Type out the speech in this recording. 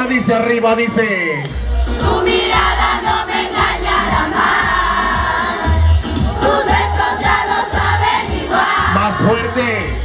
dice arriba, dice. Tu mirada no me engañará más. Tus besos ya lo saben igual. Más fuerte.